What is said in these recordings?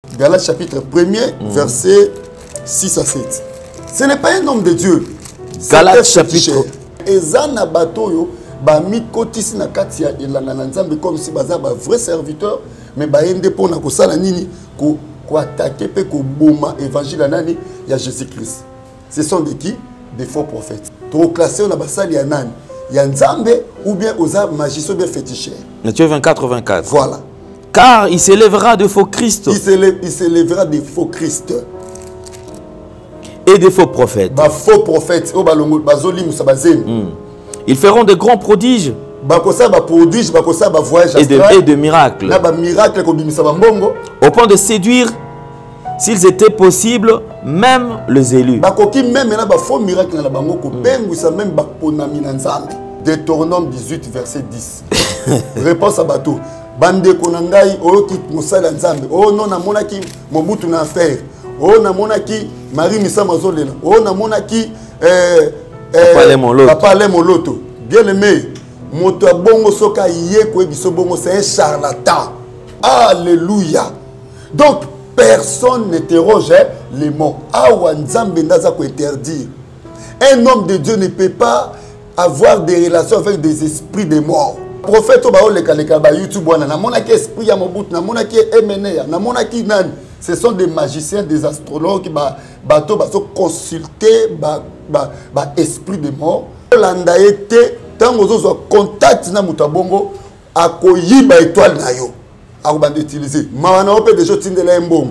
Galates chapitre 1er, verset 6 à 7. Ce n'est pas un homme de Dieu. Galates chapitre. Ezana batoyo ba mikotisi na kati ya elanga na Nzambe comme si baza ba vrai serviteur mais ba ende pona ko sala nini ko attaquer pe ko boma évangile nani ya Jésus-Christ. Ce sont de qui? Des faux prophètes. To classer on a basali ya nani? Ya Nzambe ou bien aux magiciens bien féticheurs. Matthieu 24. Voilà. Car il s'élèvera de faux Christ. Il s'élèvera des faux Christ. Et des faux prophètes. Ba faux prophètes. O balongo bazoli musabazem. Ils feront de grands prodiges. Bakosa ba prodiges, bakosa ba voyage et de miracles. Na ba miracle ko bimisa ba mbongo. Au point de séduire, s'ils étaient possibles, même les élus. Bakoki même na ba faux miracle na bango ko bengwisa même ba ponami na Nzambe. Deutéronome 18 verset 10. Réponse à bateau. Bande konangai oyoki musala Nzambe. Oh non na monaki mobutu na affaire. Oh na monaki Marie Missa Mazolela. Oh na monaki Papa Lemoloto. Bien aimé. Moto bongo soka yeko ebiso bongo c'est un charlatan. Alléluia. Donc personne n'interroge les mots. Awa Nzambe ndaza ko interdire. Un homme de Dieu ne peut pas avoir des relations avec des esprits de mort. Prophète Obao Lekaleka ba YouTube wana na monaki esprit ya mobutu na monaki MNA na monaki nani. Ce sont des magiciens, des astrologues qui sont consultés par esprit de mort. L'anda été tant que vous avez contact na mutabongo akoyi ba étoile na yo. Akobanda utiliser. Mawana ope de jotine de la mbongo.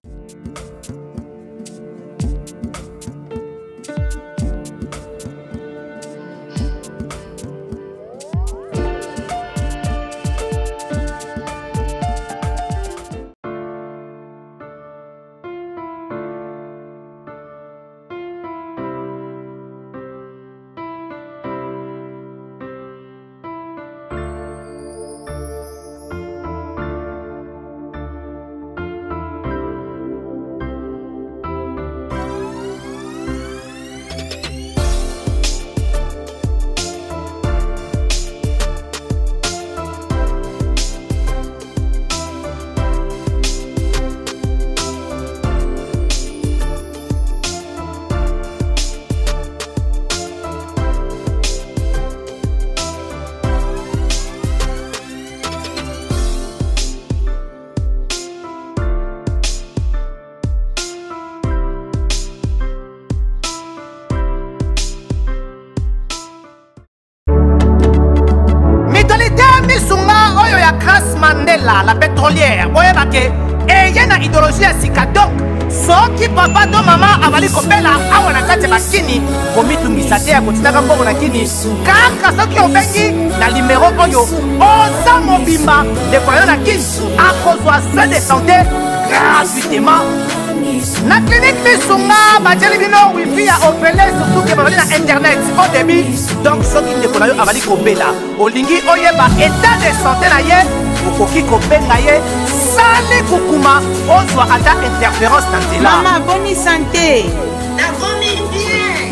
La pétrolière, boye bake, et y a une idéologie à sika donc, so qui papa to maman avali kopela, awana kate bakini, komi tungisate ya kotinaka mbongo na kini, kaka so ki obengi na numéro oyo, oza mobimba, de koyo na kini, akozwa soin de santé gratuitement. La clinique Missunga, Bajelibino, Wi-Fi a opéré surtout que vous avez internet au début. Donc, ce qui est là, avali kopela, olingi oyeba état de santé na ye. Okoki kobenga ye sale kokuma ozwa ata interférence na nzela. Maman, bonne santé. Na vomi bien.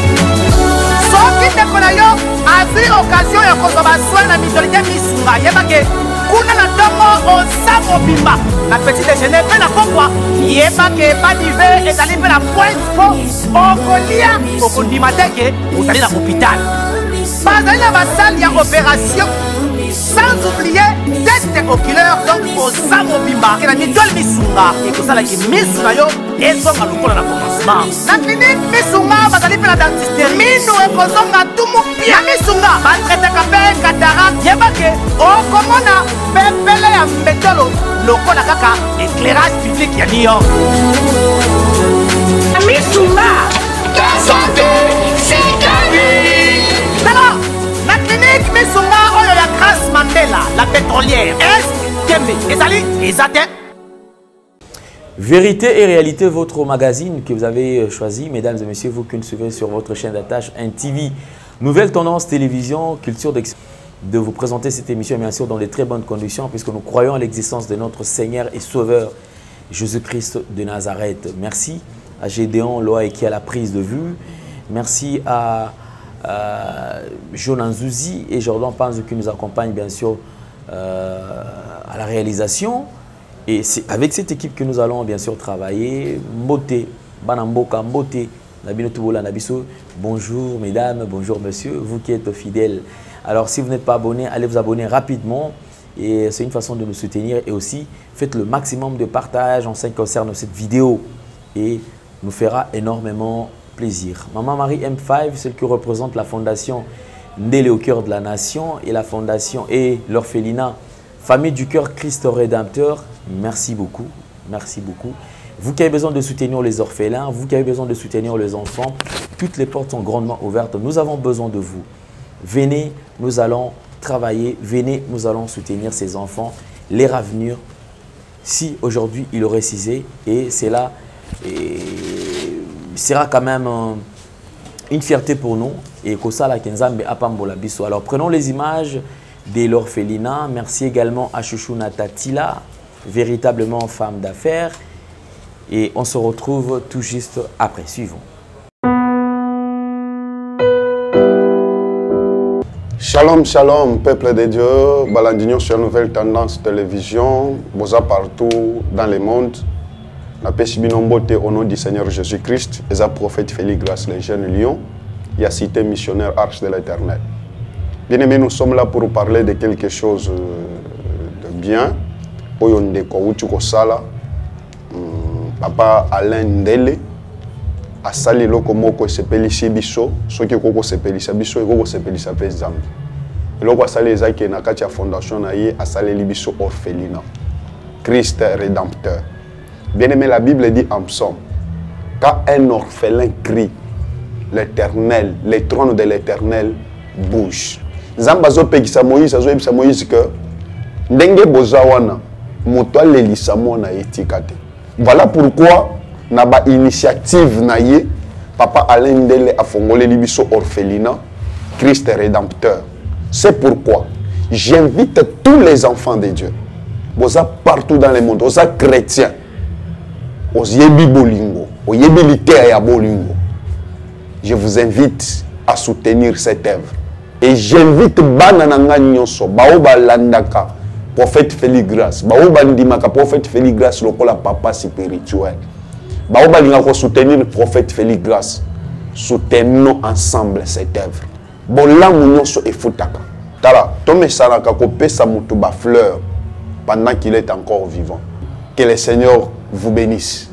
Soki ndeko na yo azwi occasion ya kozwa basoi na mitolite Missunga yebake kuna na ntongo oza mobimba na petit déjeuner mpe na pokwa yebake badive ezali mpe na pointe po okolia okondima teke ozali na hôpital bazali na basale ya opération. Sans oublier test oculaire donc oza mobimba ke na mitole Missunga ekosalaki misu na yo ezonga lokola na commencement na clinique Missunga bazali mpe na dentiste mino ekozonga tumu pia Missunga batretaka mpe cataracte yebake okomona pepele ya mbetolo lokola kaka éclairage public ya New York. Missunga, ta santé, c'est gagné. Alors, la clinique Missunga oyo ya Grâce Mandela, la pétrolière, est Kembe, ezali, ezate. Vérité et réalité, votre magazine que vous avez choisi, mesdames et messieurs, vous qui nous suivez sur votre chaîne d'attache NTV, Nouvelle Tendance Télévision, Culture de vous présenter cette émission, bien sûr, dans de très bonnes conditions, puisque nous croyons à l'existence de notre Seigneur et Sauveur, Jésus-Christ de Nazareth. Merci à Gédéon Loa qui a la prise de vue. Merci à Jonan Zouzi et Jordan Panzo qui nous accompagnent, bien sûr, à la réalisation. Et c'est avec cette équipe que nous allons bien sûr travailler. Mbote, Banamboka, Mbote, Nabino Toubola, Nabiso. Bonjour mesdames, bonjour monsieur, vous qui êtes fidèles. Alors si vous n'êtes pas abonné, allez vous abonner rapidement. Et c'est une façon de nous soutenir. Et aussi, faites le maximum de partage en ce qui concerne cette vidéo. Et nous fera énormément plaisir. Maman Marie M5, celle qui représente la fondation Ndélé au cœur de la nation et la fondation et l'orphelinat Famille du cœur Christ Rédempteur. Merci beaucoup. Merci beaucoup. Vous qui avez besoin de soutenir les orphelins, vous qui avez besoin de soutenir les enfants, toutes les portes sont grandement ouvertes. Nous avons besoin de vous. Venez, nous allons travailler. Venez, nous allons soutenir ces enfants, les ravenir. Si aujourd'hui il aurait cisé, et c'est là, et sera quand même une fierté pour nous. Et Kosala Kenzambe Apambola Bisso. Alors prenons les images de l'orphelinat. Merci également à Chouchou Natatila, véritablement femme d'affaires. Et on se retrouve tout juste après. Suivons. Shalom, shalom, peuple de Dieu. Balandignon sur Nouvelle Tendance Télévision. Boza partout dans le monde. La Pesibinobote au nom du Seigneur Jésus-Christ. Et à prophète Félix Grace, les jeunes lions. Il y a cité missionnaire Arche de l'Éternel. Bien-aimés, nous sommes là pour parler de quelque chose de bien. Oyonde Kouchouko Sala. Papa Alain Ndele. A sali loko moko sepelisi biso. Soki koko sepelisa biso et koko sepelisa pe Zambi. Loko a sali ezaki na kati ya fondation na ye a sali biso orphelinat. Christ Rédempteur. Bien-aimé, la Bible dit en psaume, quand un orphelin crie, l'Éternel, les trônes de l'Éternel bougent. Zambazo pekisa Moïse, azo ebisa Moïse que ndenge bozawana moto alelisa mona etikate. Voilà pourquoi na ba initiative na ye papa Alain Ndele a fongolé biso orphelinat Christ Rédempteur. C'est pourquoi j'invite tous les enfants de Dieu, boza partout dans le monde, boza chrétiens, oyebi bolingo, oyebi liter ya bolingo. Je vous invite à soutenir cette œuvre. Et j'invite Banananga Nyonso, Baoba Landaka, prophète Félix Grace, Baoba Ndimaka, prophète Félix Grace, lokola papa spirituel. Baoba Lingako soutenir le prophète Félix Grace. Soutenons ensemble cette œuvre. Bola Nyonso et Futaka. Tala, Tome Salaka Kope Samutuba fleur pendant qu'il est encore vivant. Que le Seigneur vous bénisse.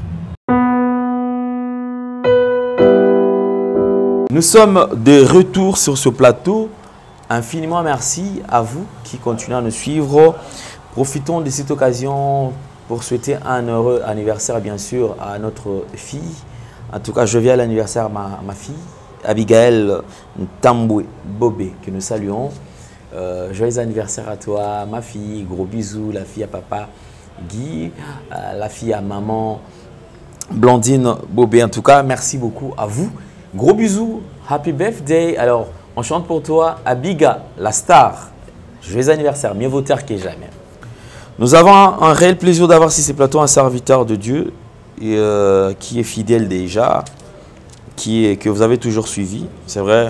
Nous sommes de retour sur ce plateau. Infiniment merci à vous qui continuez à nous suivre. Profitons de cette occasion pour souhaiter un heureux anniversaire, bien sûr, à notre fille. En tout cas, je viens à l'anniversaire ma fille, Abigail Ntambwe Bobé, que nous saluons. Joyeux anniversaire à toi, ma fille. Gros bisous, la fille à papa Guy, la fille à maman Blandine Bobé. En tout cas, merci beaucoup à vous. Gros bisous, happy birthday. Alors, on chante pour toi, Abiga, la star. Joyeux anniversaire, mieux vaut tard que jamais. Nous avons un réel plaisir d'avoir sur ces plateaux un serviteur de Dieu et, qui est fidèle déjà, que vous avez toujours suivi. C'est vrai.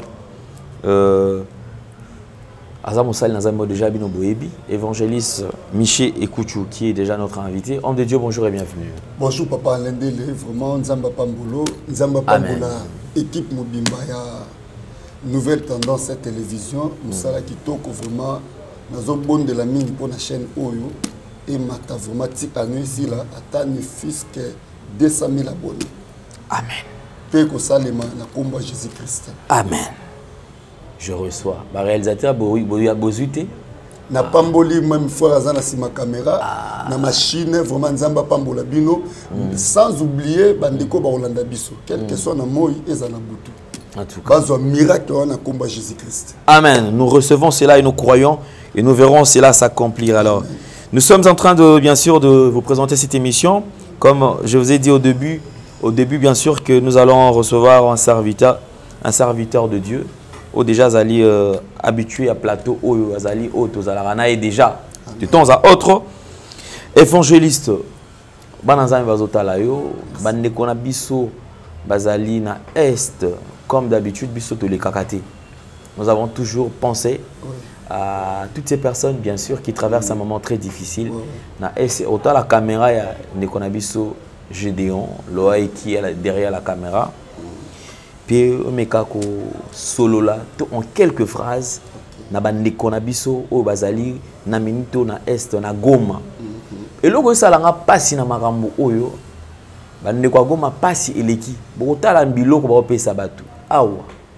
Azamosal Nazamo déjà Bino Boebi, évangéliste Miché Ekouchou, qui est déjà notre invité. Homme de Dieu, bonjour et bienvenue. Bonjour Papa Alain Ndele, vraiment Nzamba Pambolo, Nzamba Pambola, équipe Mobimba, Nouvelle Tendance à télévision, nous sommes qui toquent vraiment, nous avons bon de la mine pour la chaîne Oyo, et Mata vraiment année ici là, atteint fils que 200 000 abonnés. Amen. Paix que ça les mains, la combat Jésus-Christ. Amen. Je reçois. Le réalisateur a Bozuité. Na pamboli même fois à ma caméra, na machine vraiment Nzamba Pambola Bino, sans oublier Bandeko Baolanda Biso. Quel que soit na moi et Zana Boutou. En tout cas, un miracle on a combat Jésus-Christ. Amen. Nous recevons cela et nous croyons et nous verrons cela s'accomplir. Alors, nous sommes en train de bien sûr de vous présenter cette émission. Comme je vous ai dit au début bien sûr que nous allons recevoir un serviteur de Dieu. Déjà Zali habitué à plateau Zali Zalarana et déjà de temps à autre évangéliste Banazan Bazotalayo Bandekona Biso Bazali na Est comme d'habitude Biso to les kakate nous avons toujours pensé à toutes ces personnes, bien sûr, qui traversent un moment très difficile. Autant la caméra, il y a Nekonabiso Gédéon, l'OAI qui est derrière la caméra. Puis, Mekako solo là, en quelques phrases, na ba Nekonabiso o bazali na minito na est na Goma. Et logo ça langa pasi na makambo oyo, ba ndeko Goma pasi eleki. Bokotala mbiloko ba opesa batu. Awa.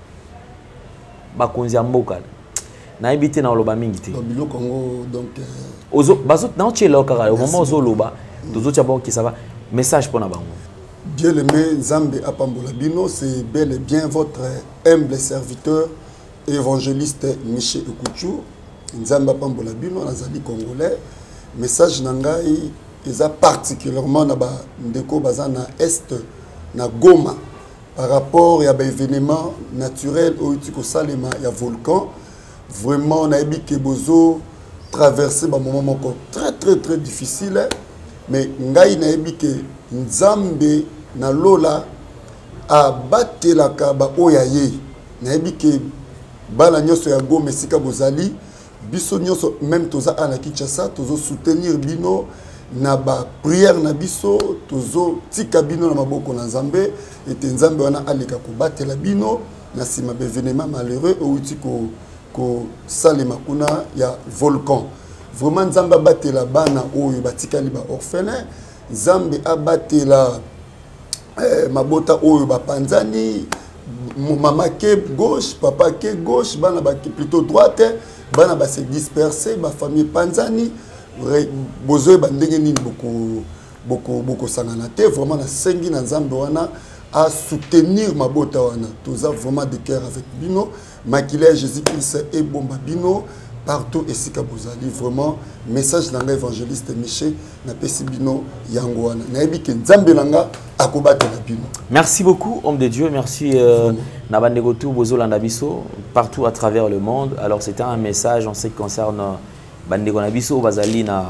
Ba konzi mboka. Na ebité na oloba mingi te. Biloko ngo donc ozo bazo na tchelo kaka au moment ozo loba, tozo tchabo ki ça va. Message pour na bango. Bien-aimé Nzambe Apambola Bino, c'est bel et bien votre humble serviteur, évangéliste Michel Ekouchou. Nzambe Apambola Bino, nazali congolais. Message nangai eza particulièrement na ba ndeko bazana est na Goma par rapport à des événements naturels au utiko salema ya volcan. Vraiment na ebike bozo traverser ba moment très difficile, mais ngai na ebike Nzambe na lola a batela ka ba oyaye na ebike bala nyoso ya Goma esika bozali biso nyoso même toza ana Kinshasa tozo soutenir bino na ba prière na biso tozo tika bino na maboko na Nzambe ete Nzambe wana aleka ko batela bino na sima be événement malheureux au utiko ko salema kuna ya volcan. Vraiment Nzambe batela bana oyo batikali ba orphelin, Nzambe abatela mabota oyo bapanzani, maman ke gauche, papa ke gauche, bana ba plutôt droite, bana ba se disperser, ba famille panzani, bozoe bandenge nini beaucoup sangana te, vraiment na sengi na Nzambe wana à soutenir mabota wana. Toza vraiment de cœur avec bino, maquiller Jésus-Christ et bomba bino partout et si kabozali vraiment message langa évangéliste Michel na pesi bino yango wana na yebi ke Nzambe langa akobata na bino. Merci beaucoup homme de Dieu, merci na bandeko tout bozolanda biso partout à travers le monde. Alors c'était un message en ce qui concerne bandeko na biso bazali na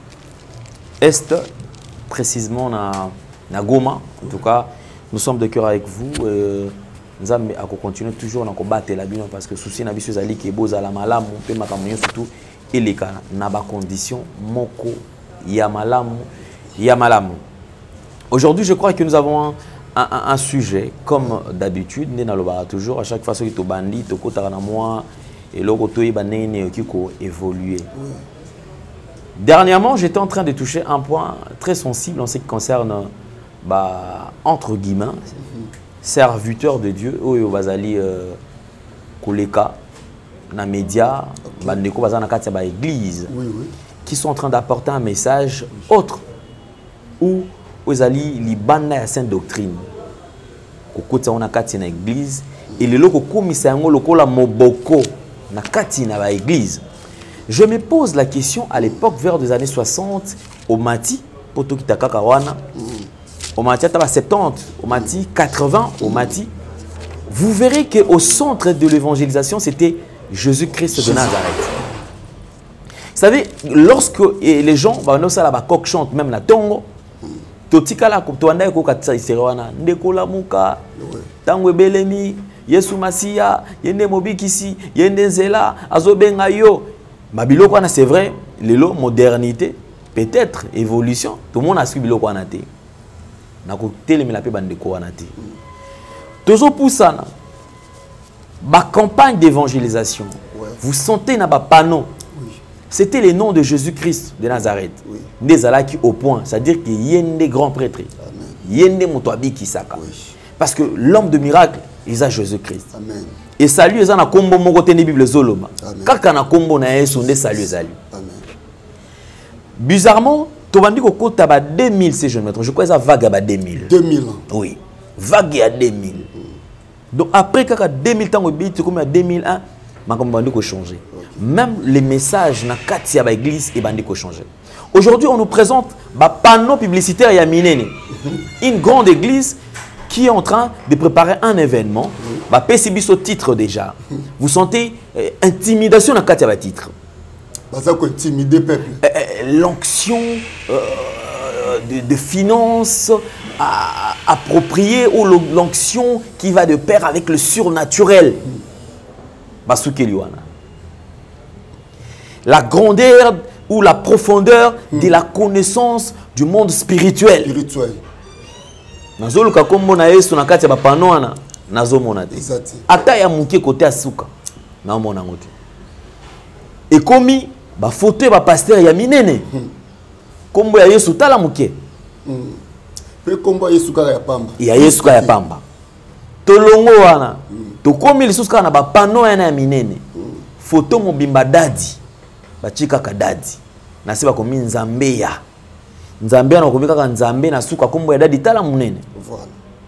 est précisément na Goma. En tout cas, nous sommes de cœur avec vous. Nzambe ako continuer toujours na ko battre la bino parce que souci na biso zali ke bozala malamu pe makambo surtout eleka na ba condition moko ya malamu. Aujourd'hui, je crois que nous avons un sujet comme d'habitude, nous toujours à chaque fois que tu bandi, tu kota na moi et logo to ibanene kiko évoluer. Dernièrement, j'étais en train de toucher un point très sensible en ce qui concerne entre guillemets serviteurs de Dieu, oyo bazali koleka na média, bandeko bazana kati ba église, qui sont en train d'apporter un message autre où bazali libanda ya sainte doctrine. Kokota ona kati na église et le loko komisa yango lokola moboko na kati na ba église. Je me pose la question à l'époque vers les années 60 au Mati poto kitakaka wana. Au Mati, 70, au Mati, 80, au Mati. Vous verrez qu'au centre de l'évangélisation, c'était Jésus-Christ de Nazareth. Vous savez, lorsque les gens, coq chantent même la tongo, totikala kutoanda ko katsa iserewana ndekola muka tango belemi Yesu Masia yende mobikisi yende nzela azobenga yo mabiloko na c'est vrai lelo modernité peut-être évolution tout le monde a suivi biloko na te. Na ko telemela pe bandeko wana te. Tozo poussana. Ba campagne d'évangélisation. Vous sentez na ba panneau. C'était le nom de Jésus-Christ de Nazareth. Des alaki au point, c'est-à-dire qu'il y a des grands prêtres. Il y a des motoabi qui saka. Parce que l'homme de miracle, il a Jésus-Christ. Et salut ils na kombo moko te ni Bible zoloba. Kaka na kombo na Yesu nde salut salut. Bizarrement Tobandi koko taba 2000 si je ne me trompe. Je crois que ça vague à 2000. 2000 ans. Oui. Vague à 2000. Donc après quand 2000 temps tu comme à 2001, ma comme bandi ko changer. Même les messages na kati ya ba église et bandi ko changer. Aujourd'hui, on nous présente ba panneau publicitaire ya minene. Une grande église qui est en train de préparer un événement. Ba PCB au titre déjà. Vous sentez intimidation na kati ya ba titre. L'onction de finances appropriée ou l'onction qui va de pair avec le surnaturel. basukeli wana. La grandeur ou la profondeur de la connaissance du monde spirituel. Spirituel. Nazoluka kombo na Yesu na kati ya bapano wana nazomona te. Ata ya muke kote asuka na mona ngote. Ekomi ba photo ba pasteur ya minene. Kombo ya Yesu tala muke. Pe kombo ya Yesu kaka ya pamba. Ya Yesu kaka ya pamba. Tolongo wana. Tokomi lisusu kaka na bapano ya minene. Photo mobimba dadi. Bachika kadadi. Nasiba komi nzambe ya. Nzambe na komi kaka nzambe na suka kombo ya dadi tala munene. Voilà.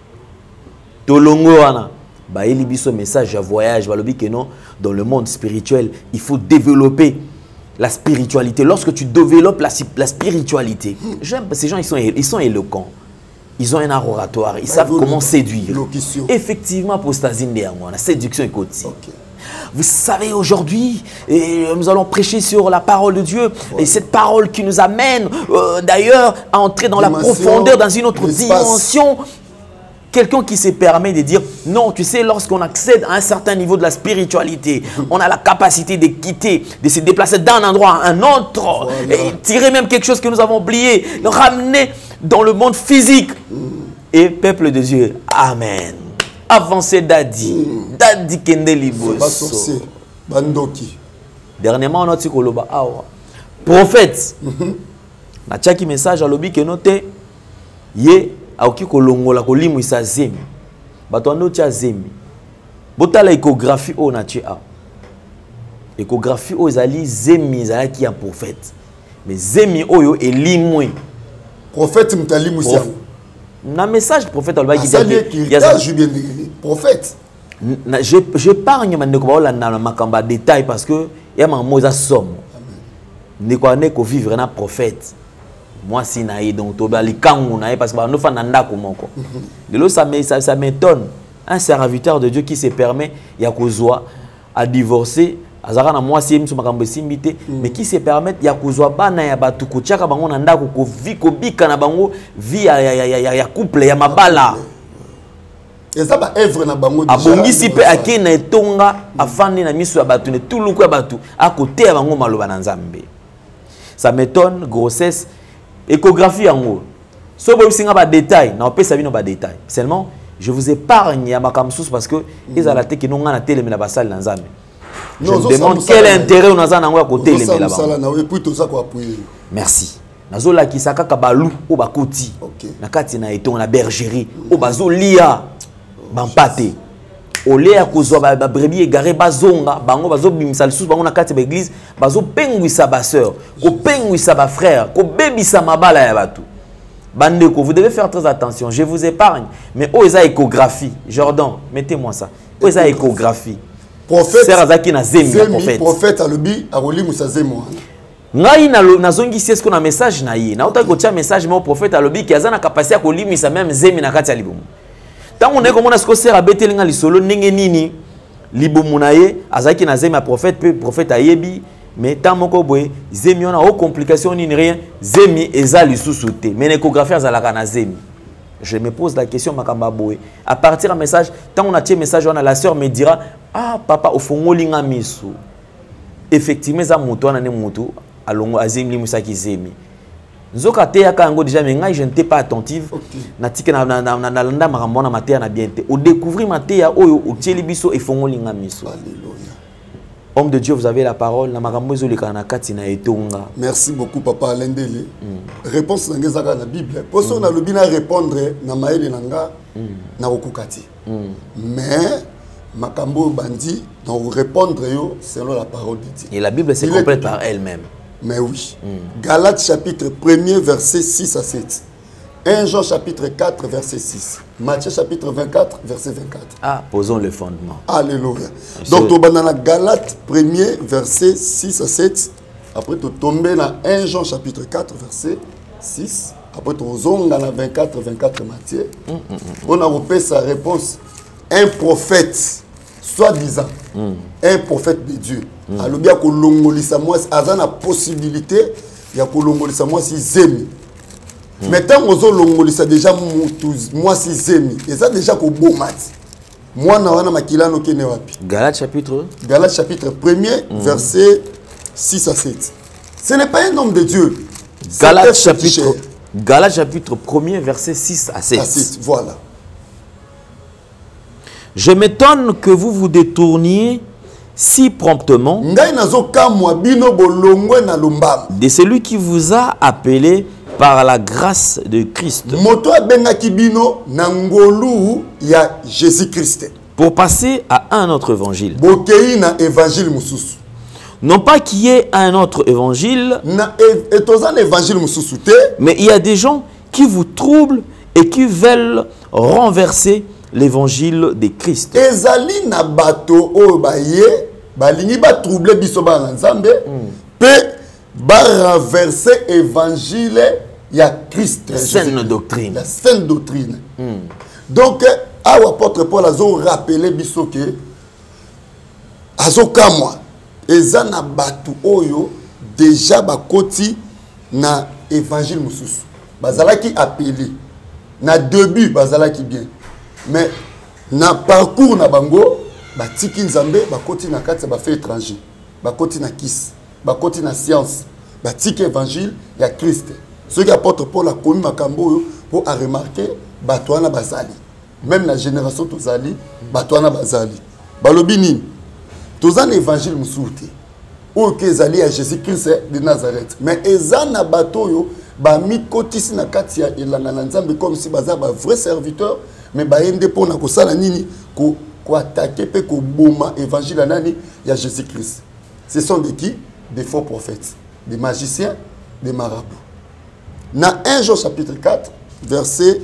Tolongo wana. Baeli biso message à voyage. Balobi que non, dans le monde spirituel, il faut développer la spiritualité. Lorsque tu développes la spiritualité, j'aime ces gens, ils sont éloquents. Ils ont un art oratoire. Ils savent comment séduire. Effectivement, apostasie de la séduction est côté. Vous savez, aujourd'hui, nous allons prêcher sur la parole de Dieu. Et cette parole qui nous amène, d'ailleurs, à entrer dans la profondeur, dans une autre dimension. Quelqu'un qui se permet de dire, non, tu sais, lorsqu'on accède à un certain niveau de la spiritualité, on a la capacité de quitter, de se déplacer d'un endroit à un autre, et tirer même quelque chose que nous avons oublié, le ramener dans le monde physique. Et peuple de Dieu, Amen. Avancez Dadi. Dadi Kende Liboso. Dernièrement, on a dit Koloba Awa. Prophète. Na tchaki message à l'obi que note. Ye, aoki kolongola kolimu isa zemi. Bato ando tia zemi. Bota la échographie o na tia. Échographie o ezali zemi ezali ki ya prophète. Mais zemi oyo elimwe. Prophète mtalimu siya. Na message prophète alba qui dit prophète. J'épargne mandeko ba na makamba détail parce que ya mamoza somme. Ndeko aneko vivre na prophète. Moi si naïe donc to ba likangu naïe parce que ba no fa nanda ko moko. De l'eau ça m'étonne un serviteur de Dieu qui se permet ya kozwa à divorcer azara na moi si mtu makambo simbité mais qui se permettent ya kozwa bana ya batu ko tiaka bango na ndako ko vi ko bika na bango vi ya couple ya mabala eza ba œuvre na bango abongisi pe ake na etonga afandi na miso ya batu ne tuluku ya batu à côté ya bango maloba na nzambe. Ça m'étonne grossesse échographie yango so bo singa ba détail na opesa bino ba détail seulement je vous épargne ya makamsusu parce que ezala te ki nonga na teleme na basali na nzambe. Je me demande quel intérêt on a à côté les là-bas. Merci. Nazola ki sakaka balu o bakoti. Na kati na eton na bergerie o bazolia bampate. Olea kozwa ba brebis égaré bazonga bango bazobimisa lisusu bango na kati ba église bazopengwisa ba sœur, ko pengwisa ba frère, ko bebisa mabala ya batu. Bandeko, vous devez faire très attention. Je vous épargne mais o eza échographie. Jordan, mettez-moi ça. O eza échographie. Prophète prophète alobi aroli musazemo ngai na zongi si esko na message na ye na otaki kotia message mais prophète alobi ki azana capacité ya kolimisa même zemi na kati ya libumu tango ndeko mona siko sera betelinga lisolo ndenge nini libumu na ye azaki na zemi ya prophète pe prophète ayebi mais tant moko boye zemi ona o complication ni rien zemi eza lisusu te mais l'échographie azalaka na zemi. Je me pose la question, Makamba Boé. À partir d'un message, tant on a tiré message, la sœur me dira, ah papa, au fond, linga miso. Effectivement, ça mouton, on a mouton, alongo azim limusa kizemi. Nzoka te yaka ngo déjà mais je n'étais pas attentive. Natika na landa makamona matea na bien te. Au découvrir matea oyo o tieli biso e fongo linga miso. Alléluia. Homme de Dieu, vous avez la parole. Merci beaucoup, Papa Alendele. Réponse dans la Bible. Pour ça, on a le bien à répondre na maïli nanga na okukati. Mais makambo bandi donc répondre selon la parole de Dieu. Et la Bible se complète par elle-même. Mais oui. Galates chapitre 1er verset 6 à 7. 1 Jean chapitre 4 verset 6. Matthieu chapitre 24 verset 24. Ah, posons le fondement. Alléluia. Donc, tu vas dans Galates 1er verset 6 à 7. Après, tu tombes dans 1 Jean chapitre 4 verset 6. Après, tu vas dans 24 Matthieu. On a repéré sa réponse. Un prophète, soi-disant, un prophète de Dieu. Alors, il y a la possibilité, il y a si zemi. Mais tant que vous avez déjà moi si zemi, et ça déjà qu'au beau mat. Moi, na makilano kene wapi. Galates chapitre. Galates chapitre 1er, verset 6 à 7. Ce n'est pas un homme de Dieu. Galates chapitre 1er, verset 6 à 7. À 7, voilà. Je m'étonne que vous vous détourniez si promptement de celui qui vous a appelé par la grâce de Christ pour passer à un autre évangile. Non pas qu'il y ait un autre évangile, mais il y a des gens qui vous troublent et qui veulent renverser l'évangile de Christ. Ezali na bato o baye balingi ba troubler biso ba nzambe pe ba renverser évangile ya Christ. La saine doctrine. La saine doctrine. Donc à l'apôtre Paul a rappelé biso que azokamwa ezana bato oyo déjà bakoti na évangile mususu. Bazalaki appelé na début bazalaki bien. Mais na parcours na bango batiki nzambe bakoti na kati ba fait étranger bakoti na kis bakoti na science batiki évangile ya Christ. Ce qui apporte Paul a commis makambo pour a remarquer batwana bazali même la génération tozali batwana bazali balobi nini tozana évangile musuti o que ezali ya Jésus Christ de Nazareth mais ezana batoyo ba mikotisi na kati ya elanga na nzambe comme si baza ba vrai serviteur. Mais baende pour na kosala nini ko attaquer pe ko boma évangile nani ya Jésus-Christ. Ce sont de qui? Des faux prophètes, des magiciens, des marabouts. Na 1 Jean chapitre 4 verset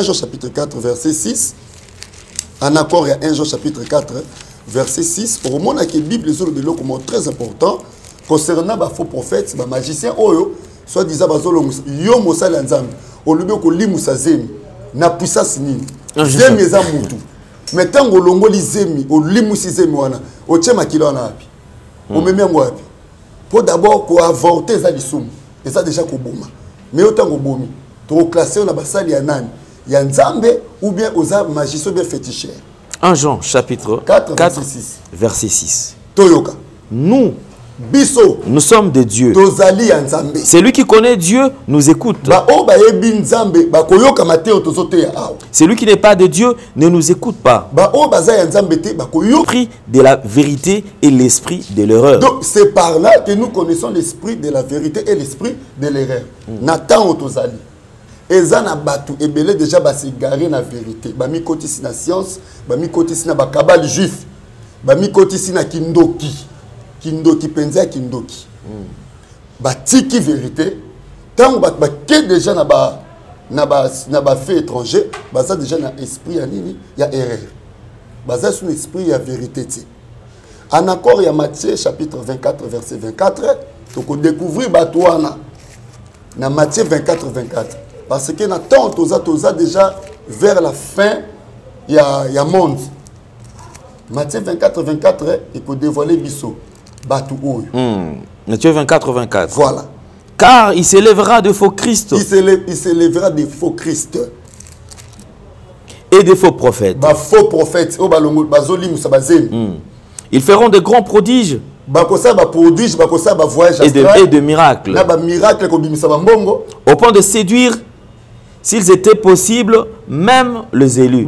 6 en accord à 1 Jean chapitre 4 verset 6 au moment que Bible les de l'eau très important concernant ba faux prophètes, ba magiciens oyo soit disant bazolo yo mosala nzambe olubi ko limusa zemi na puissance nini. Zemi eza mutu. Mais tango longoli zemi, o limusi zemi wana, o tchema kilo wana api. O memi yango api. Pour d'abord ko avorter za lisumu, eza déjà ko boma. Mais o tango bomi, to classer na basali ya nani? Ya nzambe ou bien oza magicien bien féticheur. 1 Jean chapitre 4 verset 6. Toyoka. Nous sommes de Dieu. Celui qui connaît Dieu nous écoute. Celui qui n'est pas de Dieu ne nous écoute pas. L'esprit de la vérité et l'esprit de l'erreur. Donc c'est par là que nous connaissons l'esprit de la vérité et l'esprit de l'erreur. Nathan otozali. Ezana batu ebele déjà ba se garer na vérité. Ba mi kotisi na science, ba mi kotisi na ba kabal juif. Ba mi kotisi na kindoki. Kindoki penza kindoki. Batiki vérité. Tant ba que déjà na ba fait étranger, baza déjà na esprit ya nini ya erreur. Baza sur esprit ya vérité ti. En accord ya Matthieu chapitre 24 verset 24, to découvrir batouana na Matthieu 24 24 parce que na temps toza déjà vers la fin ya monde. Matthieu 24 24 et ko dévoiler biso. Matthieu 24, 24. Voilà. Car il s'élèvera de faux Christ. Il s'élèvera des faux Christ. Et des faux prophètes. Faux prophètes. Ils feront de grands prodiges. Et de miracles. Au point de séduire, s'ils étaient possibles, même les élus.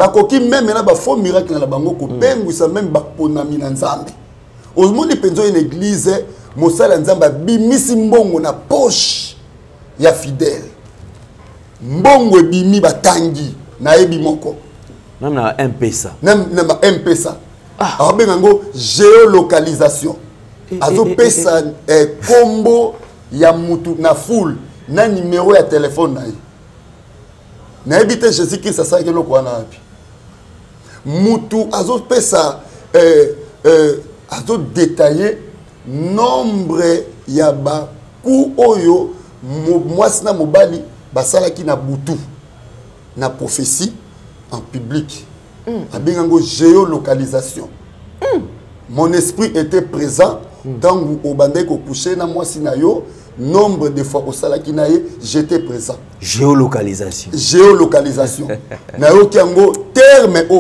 Au monde penzo une église mosala nzamba bimisi mbongo na poche ya fidèle mbongo bimi batangi na yebi moko même na M-Pesa même na M-Pesa ah bengango géolocalisation azo pesa combo ya mutu na full na numéro ya téléphone na ebite Jésus Christ ça ke loko wana api mutu azo pesa azo détailler nombre ya ba ku oyo mwasi na mobali basalaki na butu na prophétie en public. Abengango géolocalisation. Mon esprit était présent dans au bandé ko coucher na mwasi na yo nombre de fois au salaki na ye j'étais présent. Géolocalisation. Géolocalisation. Na yo kiango terme oyo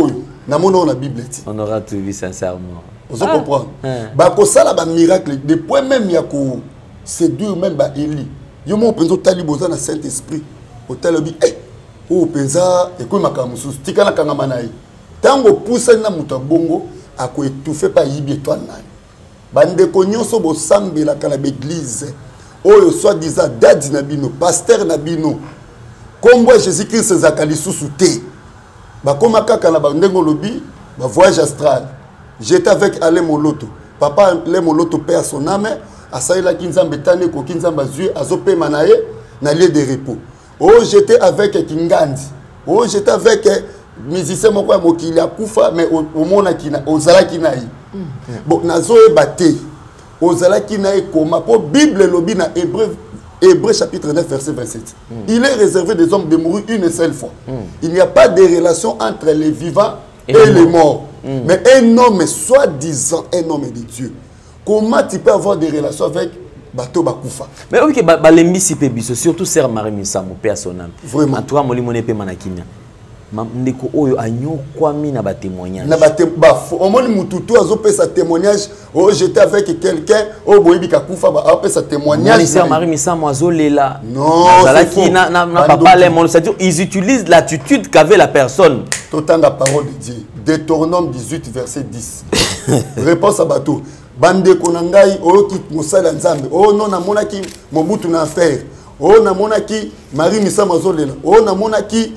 namona na Bible. On aura tout vu sincèrement. Vous comprenez? Bah ko sala ba miracle des points même ya ko séduire même ba Élie. Yo mo penzo tali boza na Saint-Esprit. Au talobi o penza e ko makamusu tikana kanga manayi. Tango poussa na muta bongo ako étouffé pa yibi étoile na. Bande ko nyonso bo sambela kala l'église. Oyo soit disant dadi na bino, pasteur na bino. Kombo Jésus-Christ zakali susute. Ba koma kaka na ba ndengo lobi, ba voyage astral. J'étais avec Alain Moloto. Papa Alain Moloto perd son âme. Asaïla Kinzambe Tane Ko Kinzamba Zue Azope Manaye na lieu de repos. Oh, j'étais avec Kingandi. Oh, j'étais avec musicien Mokwa Mokili Akufa, mais au Mona Kina, au Zala Kinaï. Bon, Nazoe Bate. Au Zala Kinaï Koma. Pour Bible Lobby na Hébreu chapitre 9, verset 27. Il est réservé des hommes de mourir une seule fois. Il n'y a pas de relation entre les vivants et les morts. Mais un homme, soi-disant un homme de Dieu, comment tu peux avoir des relations avec Bato Bakoufa? Mais ok, les misipe biso, surtout Sœur Marie Missa, mon père son âme. Vraiment. En toi, mon limone pe manakinya. Ndeko oyo anyo kwami na ba témoignage. Na ba au moins mututu azope sa témoignage. Oh, j'étais avec quelqu'un, oh boyebi Kakoufa ba azope sa témoignage. Sœur Marie Missa moiseau lela. Non, c'est na papa les mon, c'est-à-dire ils utilisent l'attitude qu'avait la personne. Total la parole de Dieu. Deutéronome 18 verset 10. Réponse à Bato. Bande konangai o ki musala nzambe. Oh non na monaki mobutu na affaire. Oh na monaki Marie Missa mazolela. Oh na monaki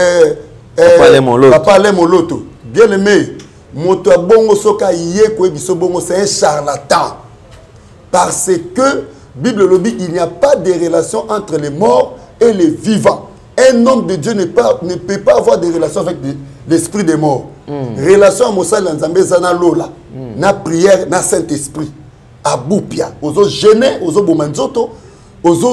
Papa Le Moloto. Bien aimé, moto bongo soka yé ko biso bongo c'est un charlatan. Parce que Bible le dit, il n'y a pas de relation entre les morts et les vivants. Un homme de Dieu ne peut pas avoir de relation avec l'esprit des morts. Relation à Moussa Lanzambe Zana Lola. Na prière, na Saint-Esprit. À Boupia. Ozo gêner, ozo bomanzoto, ozo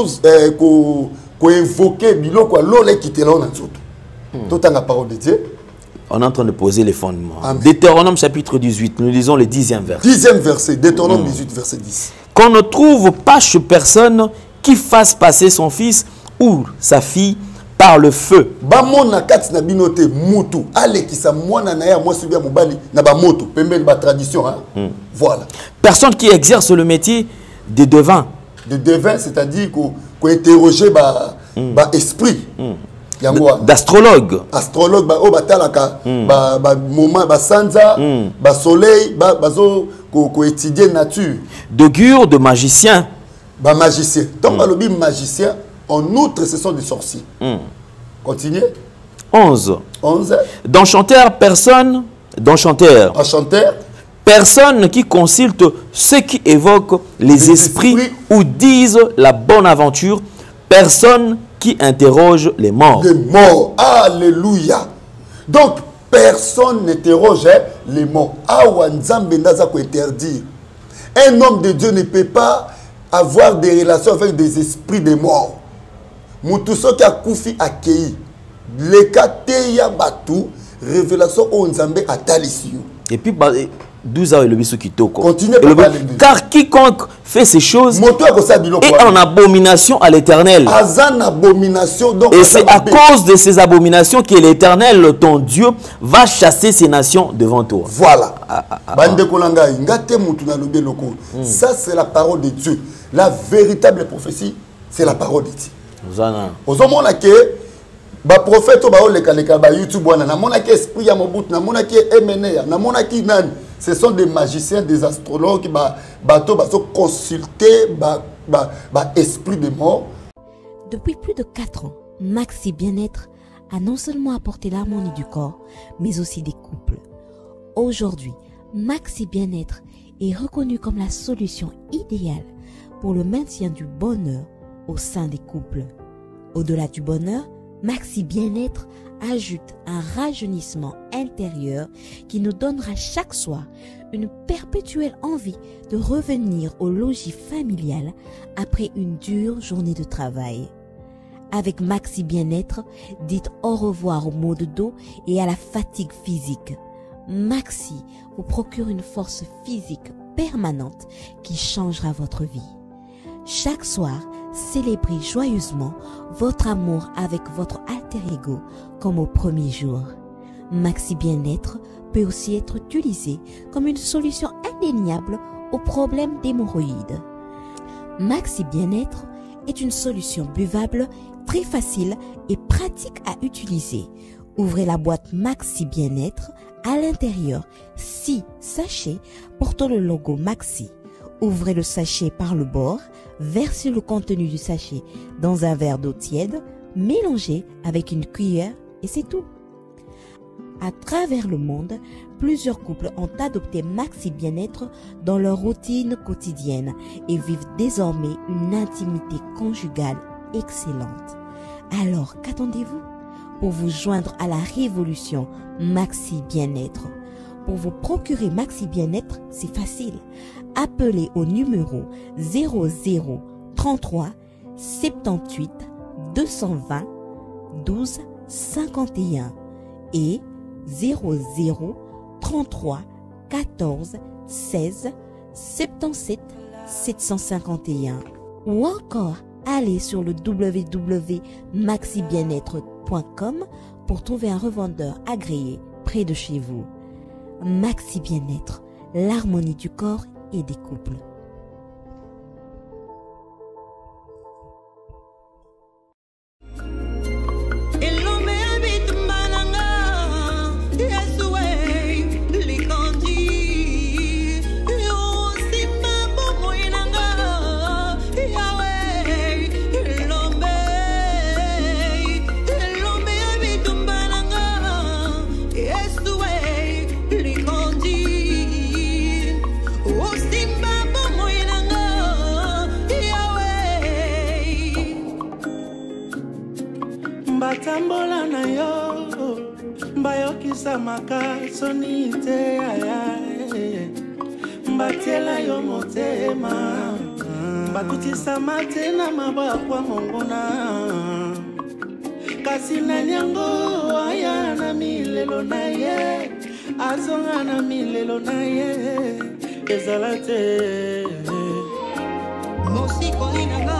ko invoquer biloko Lola qui te là en zoto. Tout en la parole de Dieu. On est en train de poser les fondements. Deutéronome chapitre 18, nous lisons le 10e verset. 10e verset, Deutéronome 18, verset 10. Qu'on ne trouve pas chez personne qui fasse passer son fils ou sa fille par le feu. Bamona kati na binote mutu ale kisa mwana na ya mwasi bia mobali na ba moto pembeni ba tradition hein. Voilà. Personne qui exerce le métier de devin. De devin, c'est-à-dire qu'on interroger ba esprit. D'astrologue. Astrologue ba o batalaka ba moment ba sanza ba soleil ba zo ko étudier nature. D'augure, de magicien. Ba magicien. Donc balobi magicien, en outre ce sont des sorciers. Continuez. 11. D'enchanteur, personne. D'enchanteur. Enchanteur. Personne qui consulte ceux qui évoquent les esprits ou disent la bonne aventure. Personne qui interroge les morts. Les morts. Alléluia. Donc, personne n'interroge les morts. Interdire. Un homme de Dieu ne peut pas avoir des relations avec des esprits des morts. Mutuso qui a koufi akei. Le kateya batu. Révélation au Nzambe à Talisio. Et puis, 12 ans, le bisou qui toko. Continuez. Car quiconque fait ces choses est en abomination à l'Éternel. Et c'est à cause de ces abominations que l'Éternel, ton Dieu, va chasser ces nations devant toi. Voilà. Ça, c'est la parole de Dieu. La véritable prophétie, c'est la parole de Dieu. Ba prophète ba oleka ba YouTube wana na monaki esprit ya mobutu na monaki MNA na monaki nani, ce sont des magiciens, des astrologues bato baso consulter ba esprit de mort. Depuis plus de 4 ans, Maxi Bien-être a non seulement apporté l'harmonie du corps, mais aussi des couples. Aujourd'hui, Maxi Bien-être est reconnu comme la solution idéale pour le maintien du bonheur au sein des couples. Au-delà du bonheur, Maxi Bien-être ajoute un rajeunissement intérieur qui nous donnera chaque soir une perpétuelle envie de revenir au logis familial après une dure journée de travail. Avec Maxi Bien-être, dites au revoir aux maux de dos et à la fatigue physique. Maxi vous procure une force physique permanente qui changera votre vie. Chaque soir, célébrez joyeusement votre amour avec votre alter ego comme au premier jour. Maxi Bien-être peut aussi être utilisé comme une solution indéniable aux problèmes d'hémorroïdes. Maxi Bien-être est une solution buvable très facile et pratique à utiliser. Ouvrez la boîte Maxi Bien-être. À l'intérieur, 6 sachets portant le logo Maxi. Ouvrez le sachet par le bord, versez le contenu du sachet dans un verre d'eau tiède, mélangez avec une cuillère et c'est tout. À travers le monde, plusieurs couples ont adopté Maxi Bien-être dans leur routine quotidienne et vivent désormais une intimité conjugale excellente. Alors, qu'attendez-vous pour vous joindre à la révolution Maxi Bien-être? Pour vous procurer Maxi Bien-être, c'est facile. Appelez au numéro 0033 78 220 12 51 et 0033 14 16 77 751 ou encore allez sur le www.maxibienêtre.com pour trouver un revendeur agréé près de chez vous. Maxi Bien-être, l'harmonie du corps et des couples. Batambola na yo mbayokisa makaso ni te aya mbatiela yo motema bakutisa mate na mabakwa mongona kasi na nyango aya na milelo na ye azonga na milelo na ye ezala te mosiko inanga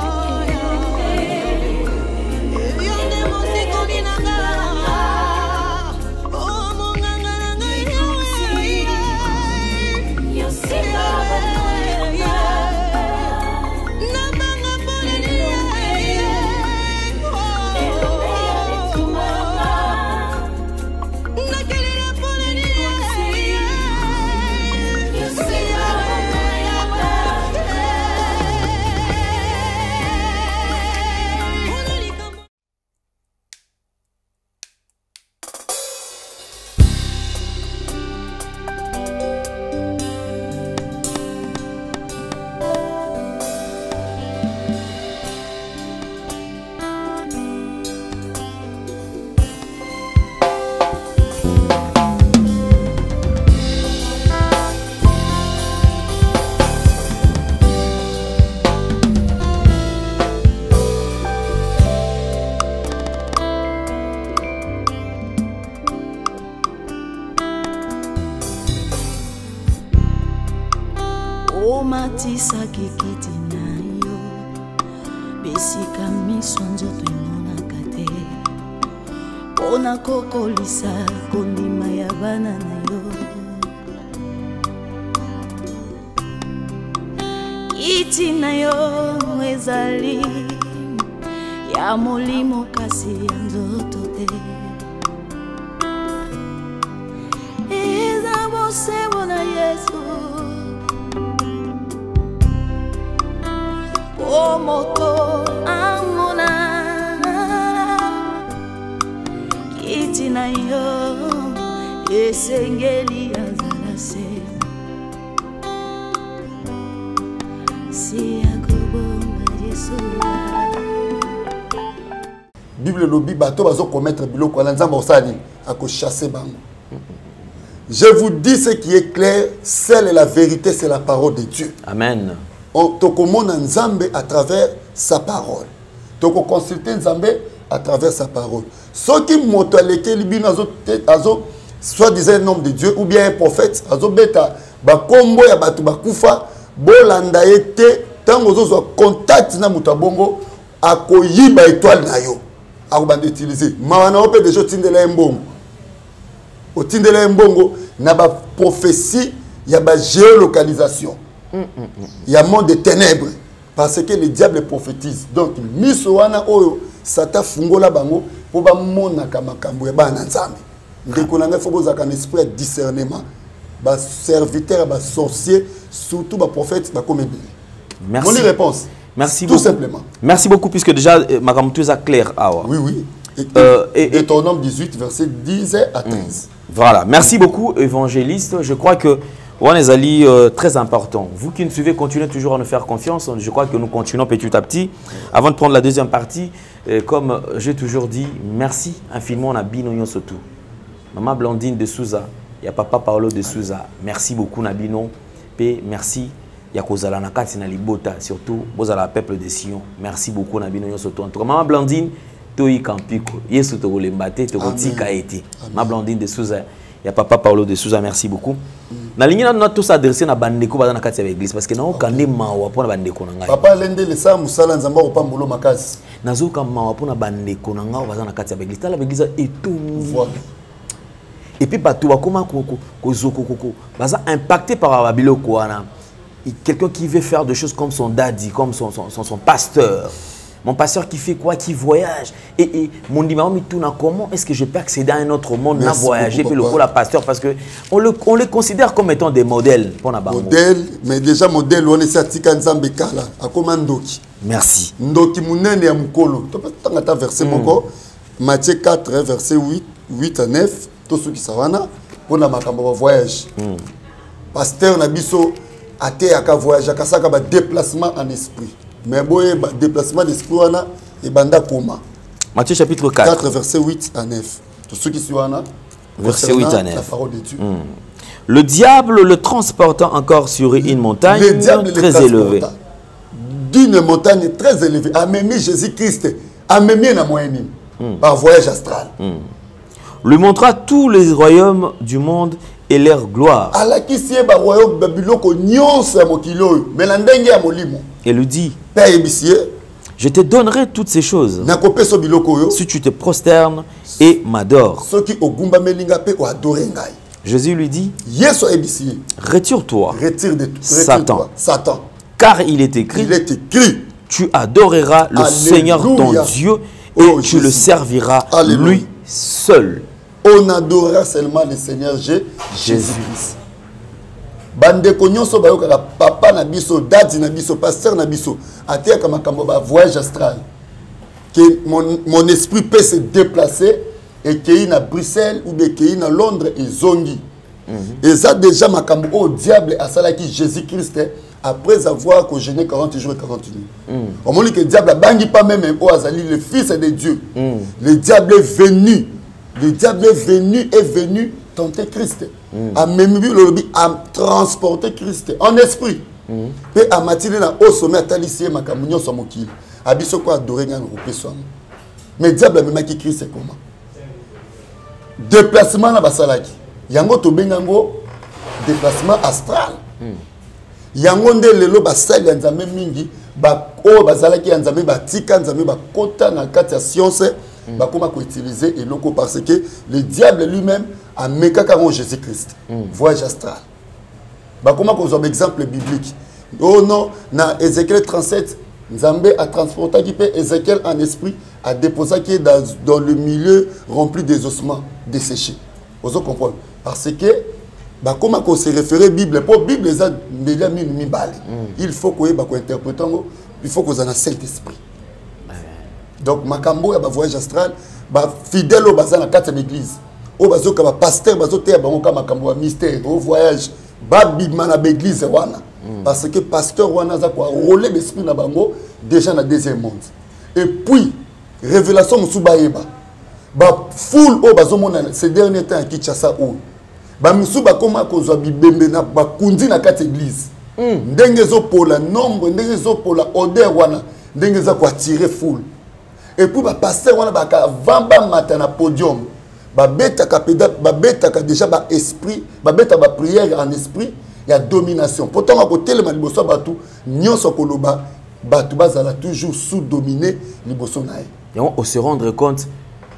Matisaki kiti na yo besika miso nzoto imonaka te mpona kokolisa kondima ya bana na yo kiti na yo ezali ya molimo kasi ya nzoto te eza bosembo na Yesu o moto amona kiti na yo esengeli azala se si akobonga Yesu. Bible lobi bato bazo commettre biloko na nzamba osali ako chasser bango. Je vous dis ce qui est clair, celle est la vérité, c'est la parole de Dieu. Amen. Tokomona Nzambe à travers sa parole. Toko consulter Nzambe à travers sa parole. Ceux qui montent les libino azo soit disant un homme de Dieu ou bien un prophète azo beta ba kombo ya batu bakufa bolanda ete tango zo contact na mutabongo akoyiba étoile na yo akobanda utiliser mawana ope déjà tindela mbongo otindela mbongo na ba prophétie ya ba géolocalisation. Il y a un monde de ténèbres parce que le diable prophétise. Donc miso wana oyo sata fungola bango po ba mona kamakambo ya bana nzambe. Ndeko nanga faut boza kan esprit de discernement. Ba serviteur ba sorcier surtout ba prophète ba comme Bible. Merci. Bonne réponse. Merci tout beaucoup. Simplement. Merci beaucoup puisque déjà makambo est clair. Oui oui. Et Deutéronome 18 verset 10 à 13. Voilà. Merci beaucoup évangéliste. Je crois que Wanezali, très important. Vous qui nous suivez, continuez toujours à nous faire confiance. Je crois que nous continuons petit à petit. Avant de prendre la deuxième partie, comme j'ai toujours dit, merci infiniment à Bino Sotou. Maman Blandine de Souza, il y a Papa Paolo de Souza. Merci beaucoup Nabino. Et merci Yakozala Nakati Nalibota, surtout Bozala Peuple de Sion. Merci beaucoup Nabino Sotou. En tout cas, Maman Blandine, Toi Campiko, Yesu Togolembate, Togotika Eti. Maman Blandine de Souza. Il y a Papa Paolo de Souza, merci beaucoup. Na ligne na tous adressé na bandeko bazana kati ya église parce que na okande mawa pona bandeko na ngai. Papa lende le sa musala nzamba ko pambolo makasi. Nazoka mawa pona bandeko na ngai bazana kati ya église. Tala église etongi. Voilà. Et puis bato bakoma ko zoko baza impacté par babiloko wana. Quelqu'un qui veut faire des choses comme son daddy, comme son pasteur. Mon pasteur qui fait quoi? Qui voyage. Et mon numéro me tourne comment est-ce que je peux accéder à un autre monde, à voyager, puis le coup la pasteur, parce qu'on les considère comme étant des modèles. Modèles, mais déjà modèle, on est satika nzambe kala, akoma ndoki. Merci. Ndoki munene ya mukolo. Tangata verset moko, Matthieu 4, verset 8 à 9, tout ce qui savana, pour na makambo voyage. Pasteur na biso ate aka voyage, aka saka ba déplacement en esprit. Mais bon, déplacement d'esprit et banda koma. Matthieu chapitre 4. 4 verset 8 à 9. Tous ceux qui sont là, verset 8 à 9. La parole de Dieu. Le diable le transportant encore sur une montagne très élevée. D'une montagne très élevée. A même Jésus-Christ. A même na moyenne. Par voyage astral. Lui montra tous les royaumes du monde et leur gloire. Et lui dit, je te donnerai toutes ces choses si tu te prosternes et m'adores. Jésus lui dit, retire-toi, Satan. Car il est écrit, tu adoreras le Seigneur ton Dieu et tu le serviras lui seul. On adorera seulement le Seigneur Jésus-Christ. Bande nyonso bayokaka papa na biso, dadi na biso, pasteur na biso, ateka makambo ba voyage astral. Que mon esprit peut se déplacer et qu'il na Bruxelles ou bien qu'il na Londres et zongi. Et ça déjà makambo au diable a salaki Jésus-Christ après avoir jeûné 40 jours et 40 nuits. On dit que le diable bangi pas même au Azali le fils de Dieu. Le diable est venu. Le diable est venu tenter Christ. A même a transporté Christ en esprit. Et a matilé na au sommet à talissier ma camunyon sur mokil. A biso quoi adorer ngana au mais diable même qui Christ c'est comment? Déplacement na basalaki. Yango to bengango déplacement astral. Yango nde lelo basali nzambe mingi ba o bazalaki nzambe batika nzambe bakota na kati ya science ba comment ko utiliser et loko parce que le diable lui-même a mekaka en Jésus-Christ. Voyage astral. Ba comment ko un exemple biblique. Oh non, na Ézéchiel 37, Nzambe a transporté qui peut Ézéchiel en esprit a déposé qui est dans le milieu rempli des ossements desséchés. Vous comprenez? Parce que bah comment qu'on se référer Bible pour Bible ça déjà mi balle. Il faut qu'on interprète il faut qu'on ait un Saint-Esprit. Donc makambo ya ba voyage astral ba fidèle au bazan na quatre église. Au bazo ka ba pasteur bazo te ba ka makambo mystère au voyage ba bibma na église wana. Parce que pasteur wana za quoi rôler l'esprit na bango déjà na deuxième monde. Et puis révélation musubayeba. Ba full au bazo mona ces derniers temps qui Kinshasa ou ba musuba koma kozwa bibembe na ba kundi na quatre église. Ndenge zo pola nombre ndenge zo pola odeur wana ndenge za quoi tirer full. Et puis ba pasteur wana ba vamba matin na podium ba beta kapeda ba beta ka déjà ba esprit ba beta ba prière en esprit ya domination pourtant à côté le liboso batu nyonso koloba batu bazala toujours sous dominer liboso nae et on se rendre compte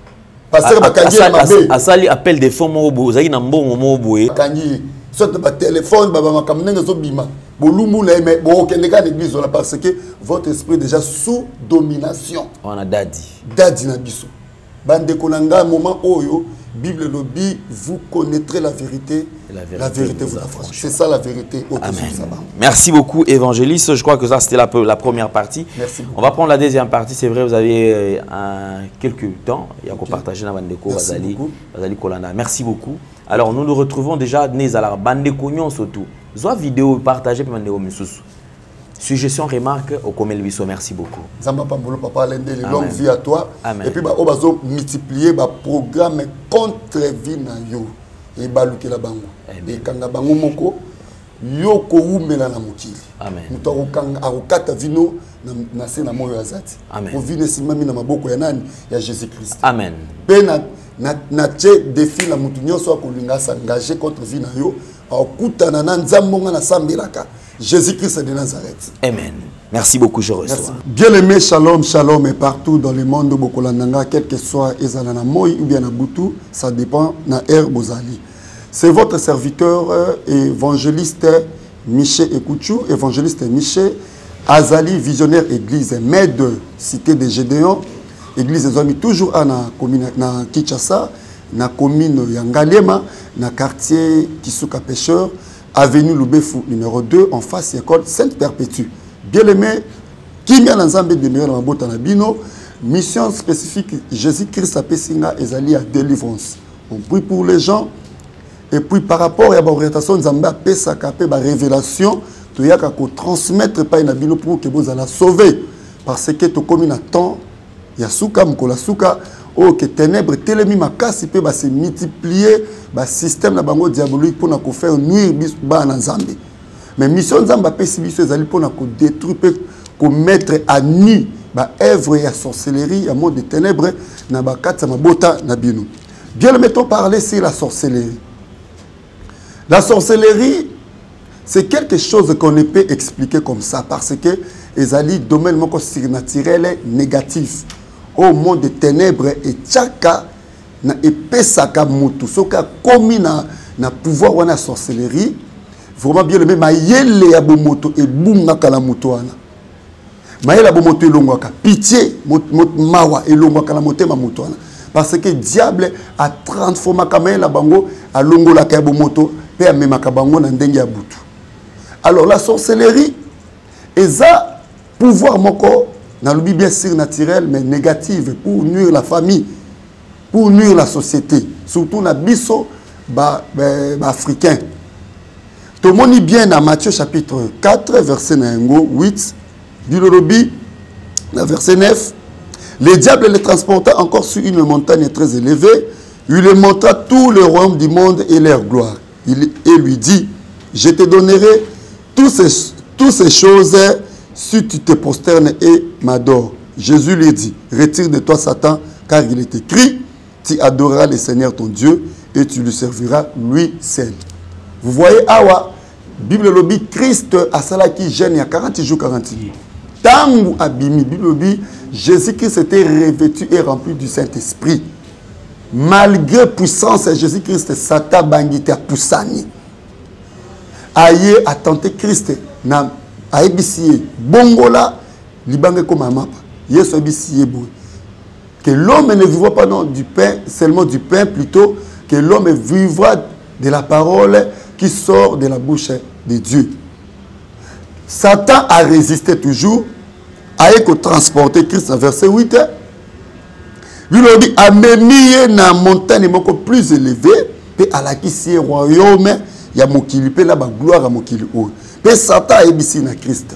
pasteur bakangi mabe asali appel de fonds mobo zaki na mbongo mobo bakangi soit ba téléphone ba makambo ndenge zo bima bolumbu na mais bon kendeka l'église là parce que votre esprit est déjà sous domination on a dadi na biso bande konanga moment oyo Bible lobby vous connaîtrez la vérité la vérité vous affranchira. C'est ça la vérité. Amen. Merci beaucoup évangéliste, je crois que ça c'était la première partie. Merci beaucoup. On va prendre la deuxième partie, c'est vrai vous avez quelques temps il y a qu'on partager na bandeko bazali kolanda. Merci beaucoup. Alors nous nous retrouvons déjà Nézala bandeko nyonso tout. Zo vidéo partager pe bandeko misusu. Suggestion, remarque au Komel Bisso, merci beaucoup. Zamba Pambolo, papa, l'ende, longue vie à toi. Amen. Et puis, on va multiplier le programme contre vie na yo. Et baluke la bango. Et kanga bango moko, yo ko umela na mukili. Amen. Muto kanga arukata vino na se na moyo azati. Amen. Ko vine simami na maboko ya nani? Ya Jésus Christ. Amen. Pe na tche défi la mutu nyonso akolinga s'engager contre vie na yo. Akutana na nzambonga na sambelaka. Jésus-Christ de Nazareth. Amen. Merci beaucoup, je reçois. Bien-aimé, shalom, shalom, et partout dans le monde de Bokolandanga, quel que soit Ezalana Moy ou bien Aboutou, ça dépend na Air Bozali. C'est votre serviteur évangéliste Michel Ekouchou, évangéliste Michel Azali, visionnaire église, maître de cité de Gédéon, église des amis toujours à la commune na Kinshasa, na commune Yangalema, na quartier Kisuka Pêcheur, avenue Loubefou numéro 2 en face école Sainte Perpétue. Bien-aimé, qui m'a l'ensemble de meilleurs dans la bino, mission spécifique Jésus-Christ a Pessinga et à délivrance. On prie pour les gens et puis par rapport à l'orientation Zamba Pesa Kapé ba révélation, tu y a qu'à transmettre pas une bino pour que vous allez sauver parce que tu comme un temps il y a souka mkola souka oh que ténèbres télémi makasi peut se multiplier ba système na bango diabolique pour na ko faire nuire ba na Nzambe. Mais mission Nzamba pesi biso ezali pour na ko détruire ko mettre à nu ba œuvre ya sorcellerie ya monde de ténèbres na ba katsa mabota na bino. Bien le mettons parler sur la sorcellerie. La sorcellerie c'est quelque chose qu'on ne peut expliquer comme ça parce que ezali domaine moko surnaturel négatif. Au monde des ténèbres et tchaka na epesaka mutu soka komi na pouvoir wana sorcellerie vraiment bien le même mayele ya bomoto e bungaka la mutu wana mayele ya bomoto elongwaka pitié mawa elongwaka la motema mutu wana parce que diable a transformé mayele la bango alongolaka ya bomoto pe amemaka bango na ndenge ya butu. Alors la sorcellerie eza pouvoir moko dans le bien surnaturel mais négative pour nuire la famille, pour nuire la société, surtout na biso africain. Tout le monde dit bien dans Matthieu chapitre 4 verset 8, Bilobi, verset 9, le diable les transporta encore sur une montagne très élevée, il lui montra tout le royaume du monde et leur gloire. Et lui dit, je te donnerai toutes ces choses si tu te prosternes et m'adores. Jésus lui dit, retire de toi Satan, car il est écrit, tu adoreras le Seigneur ton Dieu et tu lui serviras lui seul. Vous voyez, awa, Bible lobby, Christ a salaki jeune il y a 40 jours, 40 jours. Tangu abimi, Bible lobby, Jésus-Christ était revêtu et rempli du Saint-Esprit. Malgré puissance, Jésus-Christ, Satan bangite a poussani. Aïe a tenté Christ, na aïbisiye, bongola, libange comme un mapa. Yesu aïbisiye boui. Que l'homme ne vivra pas non, du pain, seulement du pain, plutôt que l'homme vivra de la parole qui sort de la bouche de Dieu. Satan a résisté toujours, a transporté Christ, verset 8. Il a dit, a mis na montagne beaucoup plus élevée, et à la qui c'est royaume, il y a mokili, pe la gloire à mokili. Pe Satan a ébissi na Christ.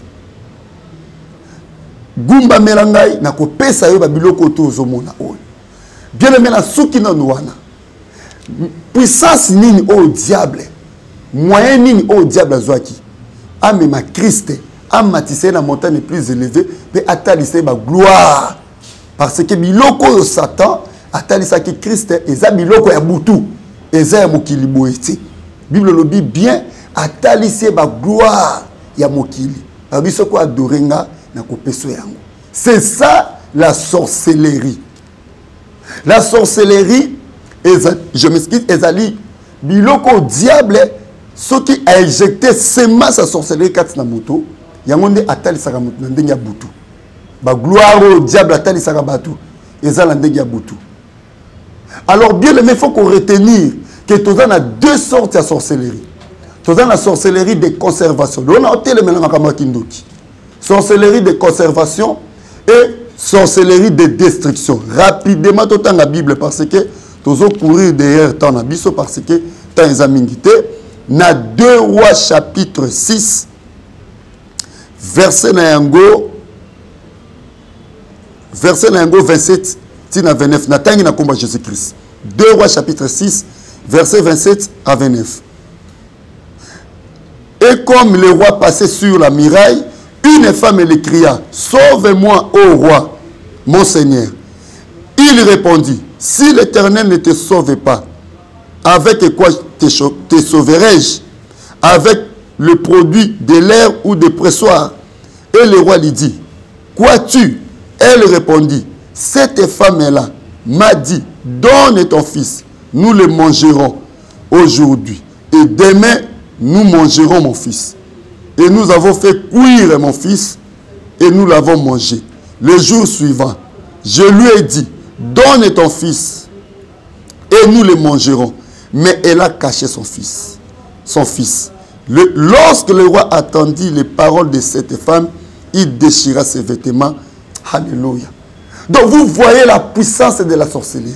Gumba melangai na ko pesa yo ba biloko to zomona o. Bien aimé na suki na nuana. Puissance nini au diable. Moyen nini au diable azwaki. Ame ma Christ, amatissé na montagne plus élevée, pe atalissé ba gloire. Parce que biloko yo Satan atalisa ki Christ eza biloko ya butu. Eza ya mokili boeti. Bible le dit bien atalissé ba gloire ya mokili. Abiso ko adorenga. C'est ça la sorcellerie. La sorcellerie, je m'excuse, ezali biloko diable ce qui a éjecté sema sa sorcellerie katina moto yango nde atalisaka moto na ndenge ya butu ba gloire au diable atalisaka batu ezala ndenge ya butu. Alors bien aimé, il faut qu'on retenir que tu as deux sortes de sorcellerie. Tu as la sorcellerie de conservation. On a sorcellerie de conservation et sorcellerie de destruction. Rapidement, tu as la Bible parce que tu as courir derrière ton abysse parce que tu as examiné. Na 2 Rois chapitre 6, verset 27 à 29. Na tangi na combat Jésus-Christ. 2 Rois chapitre 6, verset 27 à 29. Et comme le roi passait sur la muraille, une femme lui cria, « Sauve-moi, ô roi, mon Seigneur. » Il répondit, « Si l'Éternel ne te sauve pas, avec quoi te sauverai-je? Avec le produit de l'air ou des pressoirs? » Et le roi lui dit, « Quoi-tu? » Elle répondit, « Cette femme-là m'a dit, donne ton fils, nous le mangerons aujourd'hui. Et demain, nous mangerons mon fils. Et nous avons fait cuire mon fils et nous l'avons mangé. Le jour suivant, je lui ai dit, donne ton fils et nous le mangerons. Mais elle a caché son fils. Lorsque le roi attendit les paroles de cette femme, il déchira ses vêtements. Alléluia. Donc vous voyez la puissance de la sorcellerie.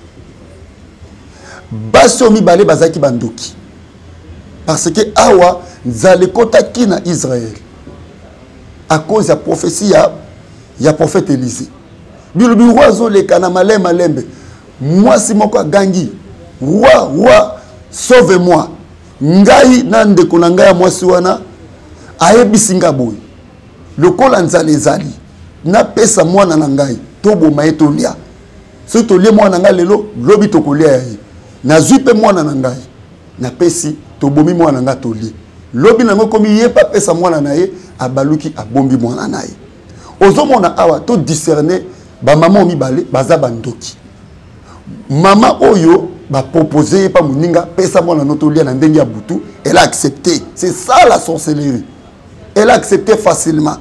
Basomi bale bazaki bandoki. Parce que awa zalekota ki na Israël. À cause de la prophétie ya prophète Élisée. Bilubi roi zo le kana malembe. Moi si moko gangi. Roi sauve-moi. Ngai nande konanga ya mwasi wana ayebisinga boy. Lokola nzale zali. Na pesa mwana na ngai tobo maetolia. So tolie mwana ngai lelo lobi tokolia ya. Na zuipe mwana na ngai. Na pesi tobomi mwana nga tolie. Lobi nango komi ye pa pesa mwana na ye abaluki abombi mwana na ye. Ozomona awa to discerner ba maman mibale baza bandoki. Mama oyo ba proposer pa muninga pesa mwana no tolia na ndenge ya butu, elle a accepté. C'est ça la sorcellerie. Elle a accepté facilement.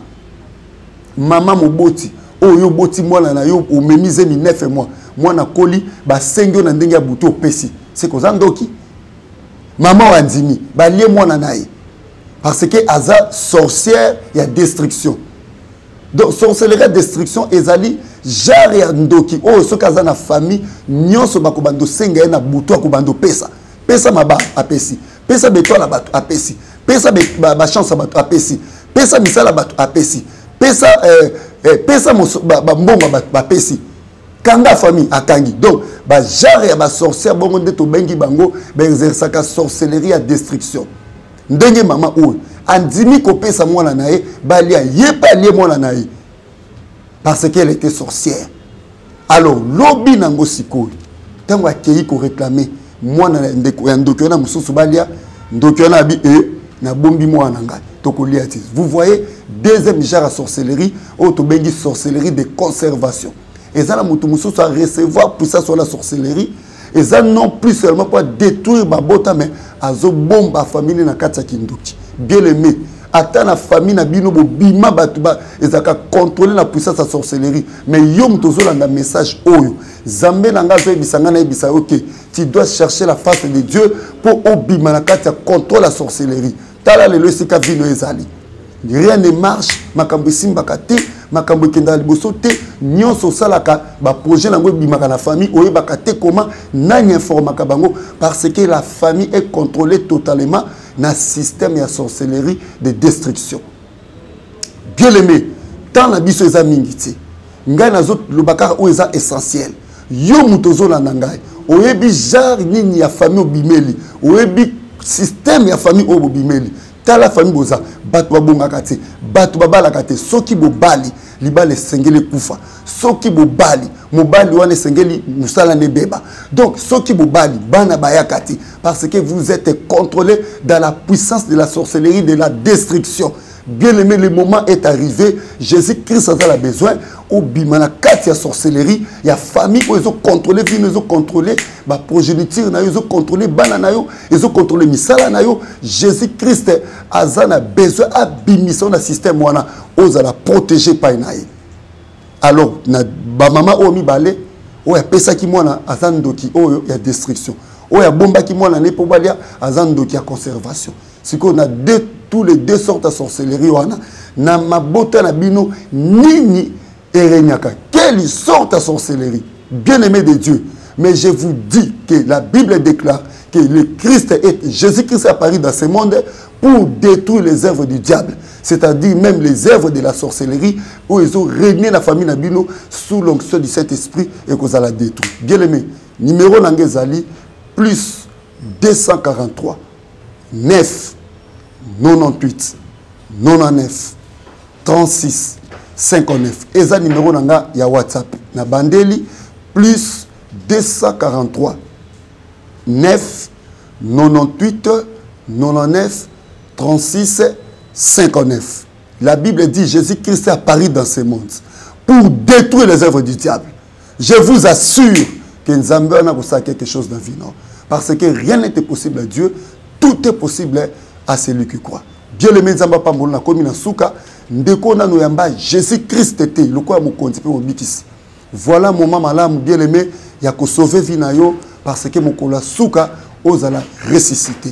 Maman moboti oyo boti mwana na yo omemize mi 9 mois. Mwana koli ba sengyo na ndenge ya butu opesi. C'est koza ndoki. Maman wandimi ba lie mwana na ye. Parce que aza sorcière ya destruction. Donc sorcellerie destruction ezali genre ya ndoki oyo so kaza na famille nyonso bakobando senga na butu akobando pesa. Pesa maba apesi. Pesa betola bato apesi. Pesa ba chance bato apesi. Pesa misala bato apesi. Pesa pesa mbongo bapesi. Kanga famille akangi. Donc ba genre ya ba sorcière bongo nde to bengi bango ba exercer sorcellerie à destruction. Ndenge mama oyo andimi ko pesa mwana nae balia yepa lie mwana nae parce qu'elle était sorcière. Alors lobi nango sikoyi tango akei ko réclamer mwana ndeko ya ndokyo na mususu balia ndokyo na bi na bombi mwana ngai tokolia ti. Vous voyez deuxième genre à sorcellerie ou to bengi sorcellerie de conservation. Et ça la mutu mususu a recevoir puissance sur la sorcellerie. Et ça non plus seulement pour détruire ma bota mais azo bomba famille na kati ya kindoki. Bien aimé, attends la famille na bino bo bima batuba ezaka contrôler la puissance de la sorcellerie. Mais yom tozo la message oyo. Zambe na ngazo ebisanga na ebisa OK. Tu dois chercher la face de Dieu pour obima na kati ya contrôler la sorcellerie. Tala lelo sika vino ezali. Rien ne marche, makambo simbaka te, makambo kenda liboso te, nyonso salaka ba projet nango bimaka na famille oyebaka te comment nani informaka bango parce que la famille est contrôlée totalement na système ya sorcellerie de destruction. Bien aimé, tant la biso eza mingi te. Ngai nazo lobaka o eza essentiel. Yo mutozo la ngai. Oyebi genre nini ya famille obimeli, oyebi système ya famille obimeli. La famille boza batu babongaka te batu babalaka te soki bobali libale sengeli kufa soki bobali mobali wana sengeli musala ne beba. Donc soki bobali bana bayaka te parce que vous êtes contrôlé dans la puissance de la sorcellerie de la destruction. Bien aimé, le moment est arrivé. Jésus-Christ a besoin obima na kati ya sorcellerie ya famille oyo ezo contrôler vie ezo contrôler ba progéniture na yo ezo contrôler bana na yo ezo contrôler misala na yo. Jésus Christ azana besoin abimisa na système wana ozala protéger pa na ye. Alors na ba mama o mibale o ya pesa ki mwana azandoki o ya destruction o ya bomba ki mwana ne po balia azandoki ya conservation. Siko na tous les deux sortes de sorcellerie wana na mabota na bino nini erenyaka. Quelle sorte de sorcellerie, bien-aimé de Dieu. Mais je vous dis que la Bible déclare que le Christ est Jésus-Christ apparu dans ce monde pour détruire les œuvres du diable, c'est-à-dire même les œuvres de la sorcellerie où ils ont régné la famille Nabino sous l'onction du Saint-Esprit et qu'on a la détruire. Bien-aimé, numéro Nangezali plus 243 9 98 99 36 59. Eza numéro nanga ya WhatsApp na bandeli plus 243 9 98 99 36 59. La Bible dit Jésus-Christ est apparu dans ce monde pour détruire les œuvres du diable. Je vous assure que Nzambe a quelque chose dans la vie, non? Parce que rien n'était possible à Dieu, tout est possible à celui qui croit. Bien le Nzamba Pambola na komi na suka ndeko na noyamba Jésus-Christ était le quoi mo konti pe mo bikisi. Voilà moment malamu bien aimé ya ko sauver vie na yo parce que mokola suka ozala ressuscité.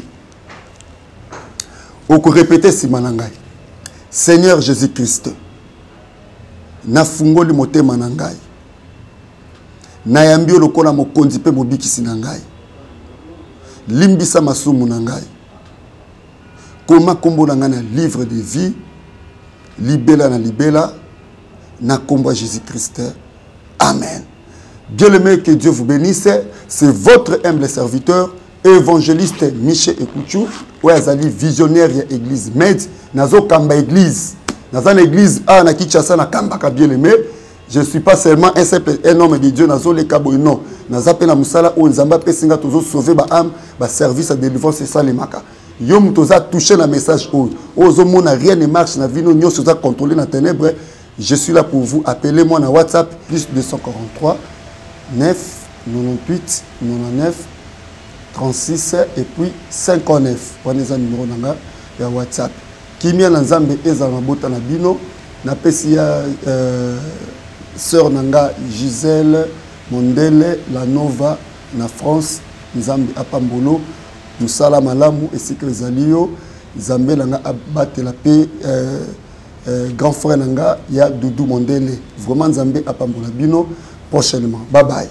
Oko répéter si manangai. Seigneur Jésus-Christ, na fungoli motema na ngai. Na yambi lokola mo konti pe mo bikisi na ngai. Limbisa masumu na ngai. Comment kombo na ngana livre de vie, libela na libela, na kombo Jésus-Christ. Amen. Dieu le meilleur, que Dieu vous bénisse. C'est votre humble serviteur, évangéliste Michel Ekouchou, ou azali visionnaire ya église Med, nazo kamba église. Nazo église a na Kinshasa na kamba ka bien aimé. Je ne suis pas seulement un homme de Dieu, nazo le kabo non. Nazo pe na musala o nzamba pe singa tozo sauver ba âme, ba service à délivrance c'est ça les maka. Yom toza touché le message ozo mona rien ne marche na vino nyo soza contrôler na ténèbres. Je suis là pour vous. Appelez-moi na WhatsApp plus 243 9 98 99 36 et puis 59. Prenez un numéro nanga ya WhatsApp. Kimia na Nzambe eza mabota na bino na pesi ya sœur nanga Gisèle Mondele la Nova na France Nzambe apambolo musala malamu esika ezalio Nzambe nanga abate la paix grand frère nanga ya Doudou Mondele vraiment Nzambe apambola bino prochainement. Bye bye.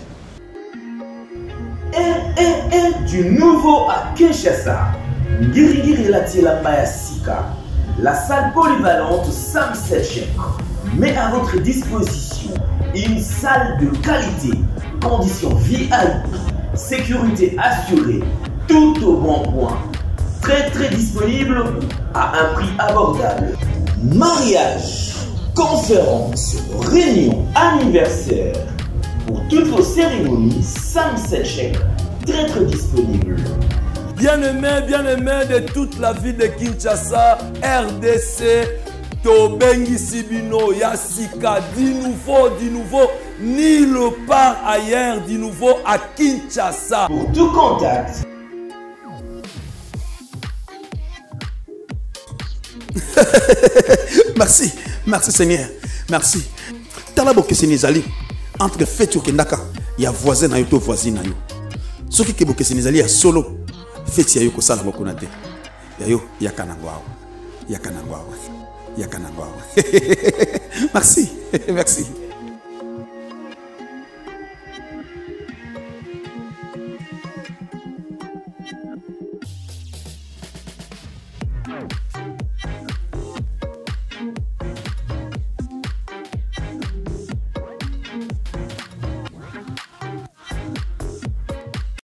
Du nouveau à Kinshasa, Ngirigiri Latila Sika, la salle polyvalente Sam Setchek met à votre disposition une salle de qualité, conditions VIP, sécurité assurée, tout au bon point, très disponible à un prix abordable. Mariage, conférences, réunions, anniversaires, pour toutes vos cérémonies, Sam Setchek, très disponible. Bien-aimés de toute la ville de Kinshasa, RDC, Tobengi Sibino, Yassika, du nouveau, nulle part ailleurs, du nouveau à Kinshasa. Pour tout contact. Merci Seigneur, merci. Talabo que Sénézali, entre Fétio Kendaka, il y a voisin na yo to voisine na yo. Ce qui est Sénézali a solo, Fétia yo kosala mokonate. Yayo yakanangwao. Merci. Merci.